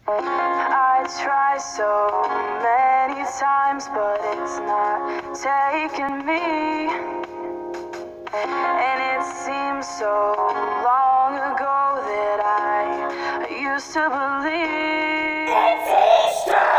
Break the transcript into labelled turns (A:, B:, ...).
A: I try so many times, but it's not taking me. And it seems so long ago that I used to believe.